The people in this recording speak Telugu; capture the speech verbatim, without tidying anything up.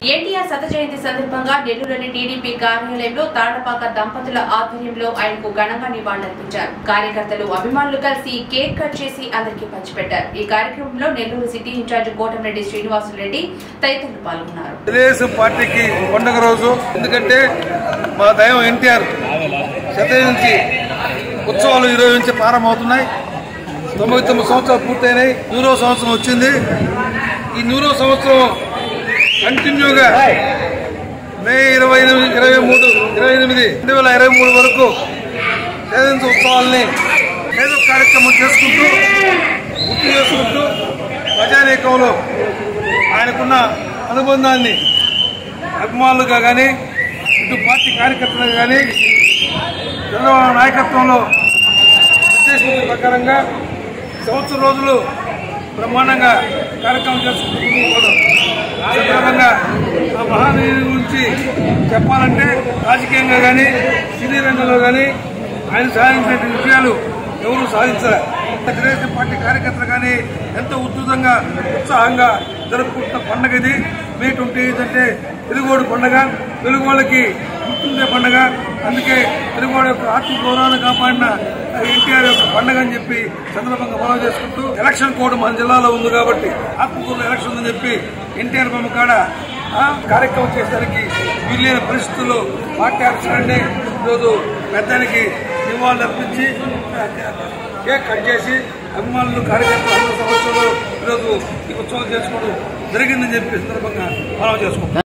ఎన్టీఆర్ శత జయంతి సందర్భంగా నెల్లూరులోని టీడీపీ కార్యాలయంలో తాళ్లపాక దంపతుల ఆధ్వర్యంలో ఆయనకు ఘనంగా నివాళులర్పించారు. కార్యకర్తలు, అభిమానులు కలిసి కేక్ కట్ చేసి అందరికీ పంచిపెట్టారు. ఈ కార్యక్రమంలో నెల్లూరు సిటీ ఇన్ఛార్జ్ కోటమిరెడ్డి శ్రీనివాసులరెడ్డి తదితరులు పాల్గొన్నారు. తెలుగుదేశం పార్టీకి పండుగ రోజు, ఎందుకంటే మా దైవం ఎన్టీఆర్ శత జయంతి ఉత్సవాలు ఈ రోజు నుంచి ప్రారంభమవుతున్నాయి. తొంభై తొమ్మిది సంవత్సరాలు పూర్తయినాయి. నూరో సంవత్సరం వచ్చింది. ఈ నూరో సంవత్సరం కంటిన్యూగా మే ఇరవై ఎనిమిది ఇరవై మూడు ఇరవై ఎనిమిది రెండు వేల ఇరవై మూడు వరకు జయంతి ఉత్సవాల్ని ఏదో కార్యక్రమం చేసుకుంటూ గుర్తు చేసుకుంటూ ప్రజానీకంలో ఆయనకున్న అనుబంధాన్ని అభిమానులుగా కానీ, ఇటు పార్టీ కార్యకర్తలుగా కానీ, చంద్రబాబు నాయకత్వంలో నిర్దేశించిన ప్రకారంగా సంవత్సరం రోజులు బ్రహ్మాండంగా కార్యక్రమం చేసుకుంటూ సందర్భంగా ఆ మహానీయుడి గురించి చెప్పాలంటే రాజకీయంగా కానీ, సినీ రంగంలో కానీ ఆయన సాధించిన విషయాలు ఎవరు సాధించరు. తెలుగుదేశం పార్టీ కార్యకర్తలు కానీ ఎంతో ఉధృతంగా, ఉత్సాహంగా జరుపుకుంటున్న పండుగ ఇది. మే ట్వంటీ ఎయిత్ అంటే తెలుగోడు పండుగ, తెలుగు వాళ్ళకి గుర్తుండే పండుగ. అందుకే తెలుగువాడు యొక్క ఆత్మ గౌరవాన్ని కాపాడిన ఎన్టీఆర్ యొక్క పండుగ అని చెప్పి సందర్భంగా ఫాలో చేసుకుంటూ, ఎలక్షన్ కోడ్ మన జిల్లాలో ఉంది కాబట్టి ఆత్మకూరులో ఎలక్షన్ ఉందని చెప్పి ఎన్టీఆర్ బొమ్మ కాడ కార్యక్రమం చేసేసరికి వీలైన పరిస్థితుల్లో పార్టీ ఆఫీసర్ని ఈరోజు పెద్దానికి నివాళులు అర్పించి కేక్ కట్ చేసి అభిమానులు, కార్యకర్తలు అందరూ సంవత్సరంలో ఈరోజు ఈ ఉత్సవం చేసుకోవడం జరిగిందని చెప్పి సందర్భంగా ఫాలో చేసుకుంటాం.